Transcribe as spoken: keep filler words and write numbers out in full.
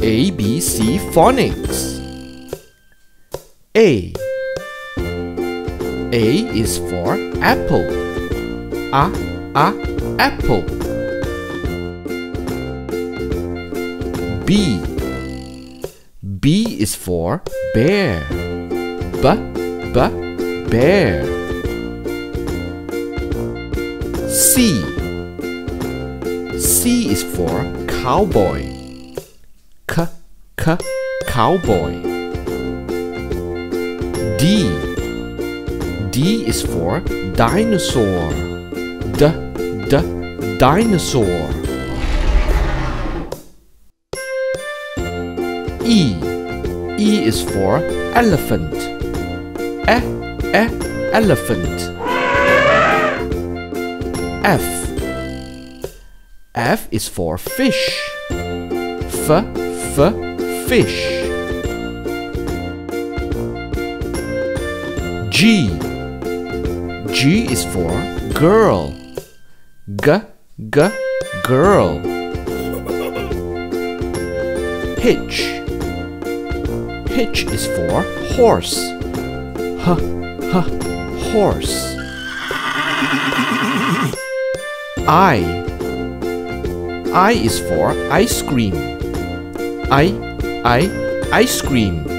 A B C phonics. A. A is for apple. A, a, apple. B. B is for bear. B, b, bear. C. C is for cowboy. K, k, cowboy. D. D is for dinosaur. D, d, dinosaur. E. E is for elephant. E, e, elephant. F. F is for fish. F, f, fish. G. G is for girl. G, g, girl. H. H is for horse. H, h, horse. I. I is for ice cream. I, I, ice cream.